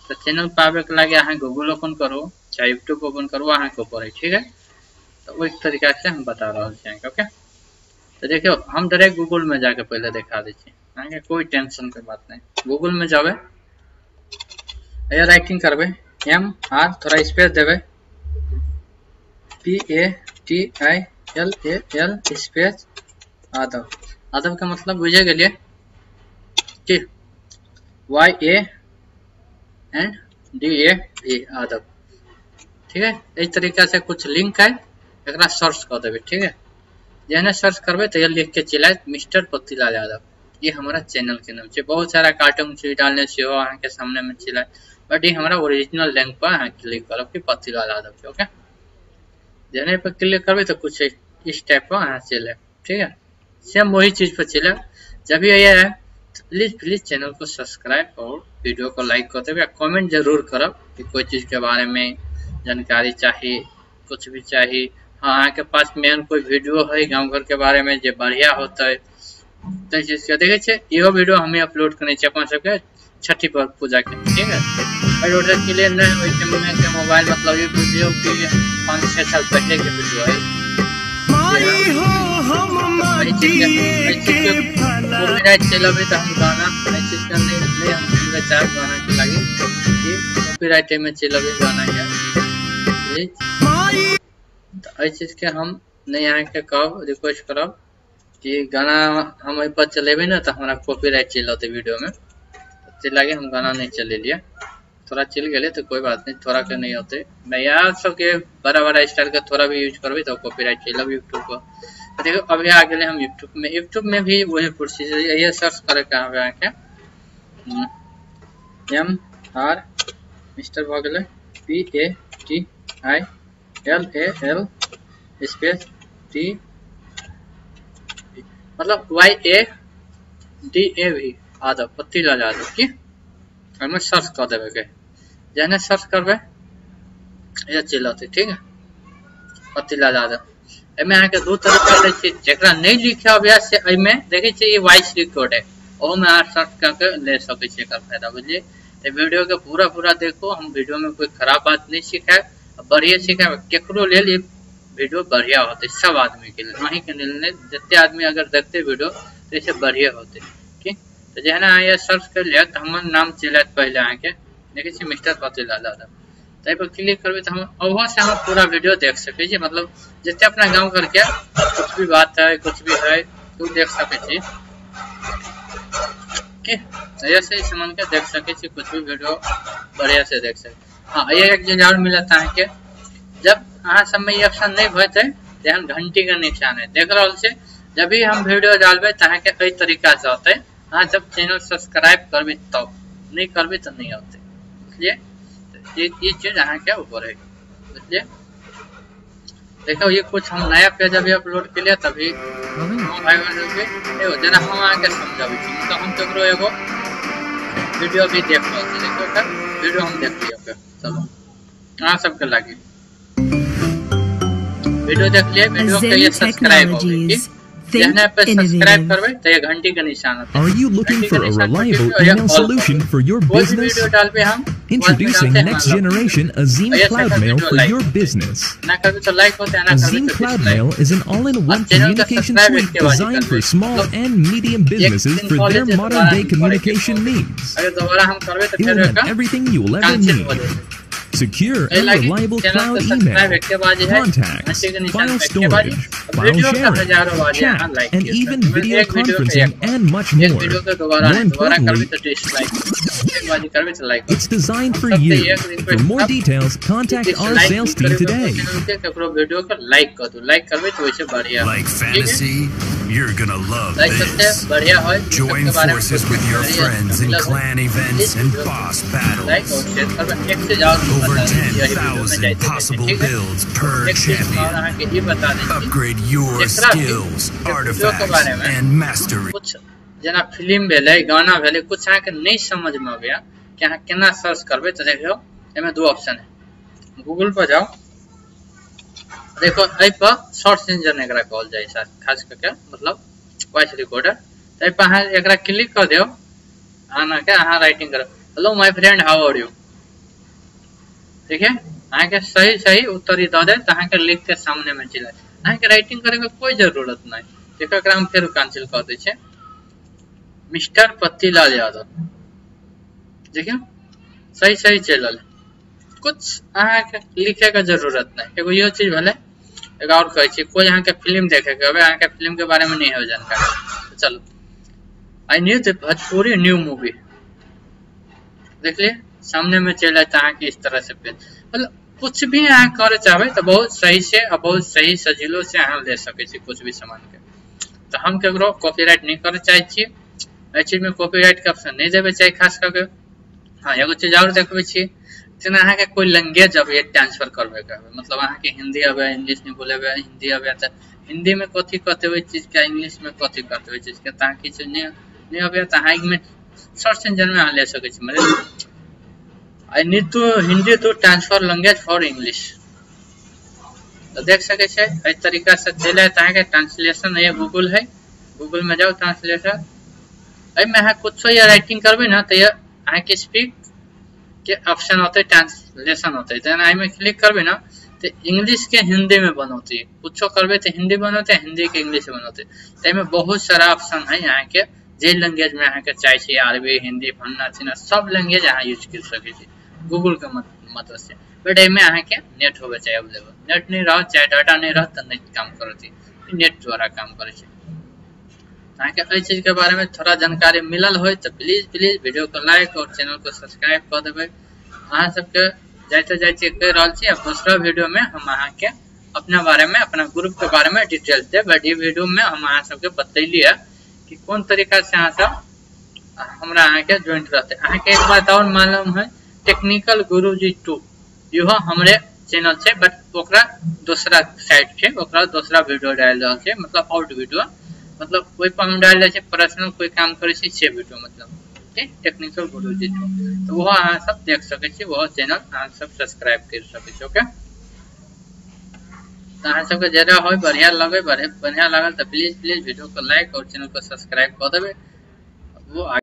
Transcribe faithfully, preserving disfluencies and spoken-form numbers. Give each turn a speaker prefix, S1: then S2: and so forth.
S1: तो चैनल पावे के लगे अहाँ गूगल ओपन करो चाहे यूट्यूब ओपन करो अहाँ के ऊपर है, ठीक है। तो वही तरीका से हम बता रहे हैं, ओके। तो देखियो हम डायरेक्ट गूगल में जाके पहले दिखा दीजिए, आगे कोई टेंशन की बात नहीं। गूगल में जावे, ये राइटिंग करवे एम आर थोड़ा स्पेस देवे P A T I L A L space आदव। आदव का मतलब बुझे गए कि Y A and D A A आदव, ठीक है। इस तरीका से कुछ लिंक है, एक सर्च कर देवे, ठीक है। जहने सर्च करवे तो ये लिख के चला मिस्टर पत्तीलाल यादव, ये हमारा चैनल के नाम से। बहुत सारा कार्टून चीज डालने से हो के सामने में चला, बट ये हमारा ओरिजिनल लिंक पर हाँ क्लिक करो कि पत्तीलाल यादव के, ओके। जहने पर क्लिक करवे तो कुछ इस टाइप का हाँ चले, ठीक है। सेम वही चीज पर चला। जब ये है तो प्लीज प्लीज चैनल को सब्सक्राइब और वीडियो को लाइक कर देवे, कमेंट जरूर करो कि कोई चीज के बारे में जानकारी चाहिए, कुछ भी चाहिए। हाँ आपके पास मेन कोई वीडियो है गांव घर के बारे में जो बढ़िया होता है तो चीज के देखे इहो वीडियो हमें अपलोड करने अपन सबके छठी पूजा के, ठीक है। और ऑर्डर के लिए नहीं वैसे में के मोबाइल मतलब ये वीडियो की पाँच छः साल पहले के वीडियो है। चलावे तो हम गाना चीज का नहीं नहीं हम चार गाना के लगे कॉपीराइट में चलावे गाना के, तो चीज के हम नहीं यहाँ के कब रिक्वेस्ट करब कि गाना हम पर चलेबे ना तो हमारा कॉपीराइट चलते वीडियो में, तो लगे हम गाना नहीं चले लिया। थोड़ा चल गए तो कोई बात नहीं, थोड़ा के नहीं होते मैं यार सबके बड़ा बड़ा स्टाइल का थोड़ा भी यूज करबे तो कॉपीराइट चलब यूट्यूब पर। तो देखो अभी आ गए हम यूट्यूब में। यूट्यूब में भी वही प्रोसीजर ये सर्च करे कहाँ पे आके एम आर मिस्टर भगले P A T I L A L space T मतलब Y A D A V आदव पत्तीलाल यादव की हमें सर्च कर देवे के। जहने सर्च करबे ये चलते, ठीक है। पत्तीलाल यादव एमे आके दो तरीका दै छै, जेकरा नहीं लिखे अभ्यास से एमे देखे छै ये वॉइस रिकॉर्ड है ओ में आप सर्च करके ले सके छै एकर फायदा, बुझलिए। तो वीडियो के पूरा पूरा देखो, हम वीडियो में कोई खराब बात नहीं सिखाए, बढ़िया सिखाए केकरो लेल ये वीडियो बढ़िया होते सब आदमी के लिए, वहीं के लिए जितने आदमी अगर देखते वीडियो तो इसे बढ़िया होते, ठीक। तो जहना ये सर्च कर लिया तो हमारे नाम चला पहले आके देखे मिस्टर पत्तीलाल यादव, तो पर क्लिक करबे तो हम वहाँ से हम पूरा वीडियो देख सके छी, मतलब जितने अपना गाँव करके कुछ भी बात है कुछ भी है तो देख सके छी, ठीक। ऐसे समझ के देख सके छी कुछ भी वीडियो बढ़िया से देख सके। हाँ ये एक चीज और मिलता है कि जब अहाँ सब में ये ऑप्शन नहीं होते तो घंटी का निशान है देख रहा से, जब भी हम वीडियो डालबे तो के कई तरीका से होते। हाँ जब चैनल सब्सक्राइब करबे तब तो, नहीं करबे तो नहीं होते, इसलिए ये ये चीज अहाँ के ऊपर है, इसलिए देखो ये कुछ हम नया पेज अभी अपलोड के लिए तभी भाई बहन जना हम आके समझाबे छी, तो हम केकरो एगो वीडियो भी देख लो देखो का वीडियो हम देख लियो, चलो अहाँ सबके लागे वीडियो देख लिए, वीडियो के लिए सब्सक्राइब हो गई, जहने पे सब्सक्राइब करबे तो ये घंटी का निशान आता है।
S2: Are you looking for a reliable email solution for your business? Introducing next generation Azim Cloud Mail for your business. Azim Cloud Mail is an all-in-one communication suite designed for small and medium businesses for their modern-day communication needs. It will have everything you will ever need. Secure and reliable cloud email, contacts, file storage, file sharing, chat, and even video conferencing and much more. More importantly, it's designed for you. For more details, contact our sales team today.
S3: Like fantasy? You're gonna love this. Join forces with your friends in clan events and boss battles. Over ten thousand possible builds per champion. Upgrade your skills, artifacts, and mastery.
S1: जना film भेले गाना भेले कुछ अहाँ के नहीं समझ में आया कि अहाँ केना सर्च करबे तो देखियो एमे दो ऑप्शन है। गूगल पर जाओ, देखो ए पर सर्च इंजन एकरा कहल जाय छै, खास करके मतलब वॉइस रिकॉर्डर। तो ए पर अहाँ एकरा क्लिक कर दियो, आना के अहाँ राइटिंग करो hello my friend how are you, देखिए अहाँ के सही सही उत्तर ही दे तो अहाँ के लिख के सामने में चले अहाँ के राइटिंग करे के कोई जरूरत नहीं। देखो एकरा हम फिर कैंसिल कर दै छै मिस्टर पत्तीलाल यादव। देखिए सही सही चलल कुछ अहाँ के लिखे के जरूरत नहीं। एगो यो चीज भले एक और कहे छी कोई अहाँ के फिल्म देखे के अहाँ के फिल्म के बारे में नहीं हो जानकारी तो चलो I knew the Bhojpuri new movie देख लिए सामने में चल जाता है कि इस तरह से मतलब कुछ भी अहाँ करे चाहे तो बहुत सही से और बहुत सही सजीलो से अहाँ ले सके छी कुछ भी सामान के। तो हम केकरो कॉपीराइट नहीं करे चाहे छी ए चीज में कॉपीराइट के ऑप्शन नहीं देबे चाहे खास करके। हां एगो चीज और देखबे छी जेना अहाँ के कोई लैंग्वेज अब ये ट्रांसफर करबे के मतलब अहाँ के हिंदी आबे इंग्लिश नहीं बोलेबे हिंदी आबे त हिंदी में कथि कहते हुए चीज के इंग्लिश में कथि कहते हुए चीज के ताकि किछ नहीं नहीं आबे त हाई में सर्च इंजन में ले सके छी मतलब I need to Hindi to transfer language for English तो देख सके छे इस तरीका से चले त के ट्रांसलेशन ये गूगल है गूगल में जाओ ट्रांसलेटर आई में है कुछ ये राइटिंग करबे ना तो ये आ के स्पीक के ऑप्शन होते ट्रांसलेशन होते देन आई में क्लिक करबे ना तो इंग्लिश के हिंदी में बनोती कुछो करबे तो हिंदी बनोते हिंदी के इंग्लिश बनोते तो में बहुत सारा ऑप्शन है यहाँ के जे लैंग्वेज में अहाँ के चाहे छी अरबी हिंदी फन्ना चिना सब लैंग्वेज अहाँ यूज कर सके छी गूगल के मदद से। बट एमे अहाँ के नेट होवे चाहिए अवेलेबल नेट नहीं रह चाहे डाटा नहीं रह त नहीं काम करती नेट द्वारा काम करे छै। अहाँ के एई चीज के बारे में थोड़ा जानकारी मिलल होय तो प्लीज प्लीज वीडियो को लाइक और चैनल को सब्सक्राइब कर देबे। अहाँ सब के जाते जाते कह रहल छी अब दूसरा वीडियो में हम अहाँ के अपना बारे में अपना ग्रुप के बारे में डिटेल दे बट ये वीडियो में हम अहाँ सब के बतैलिए कि कौन तरीका से अहाँ सब हमरा अहाँ के ज्वाइन रहते। अहाँ के एक बात और मालूम है टेक्निकल गुरुजी टू यो हमरे चैनल छे बट ओकरा दूसरा साइट छे ओकरा दूसरा वीडियो डाल रहल छे मतलब आउट वीडियो मतलब कोई पर हम डाल छे पर्सनल कोई काम करे छे से वीडियो मतलब ठीक टेक्निकल गुरुजी टू तो वो अहाँ सब देख सके छी वो चैनल अहाँ सब सब्सक्राइब कर सके छी। ओके तो अहाँ सब के जरा होय बढ़िया लगे बढ़िया लागल तो प्लीज प्लीज वीडियो को लाइक और चैनल को सब्सक्राइब कर देबे वो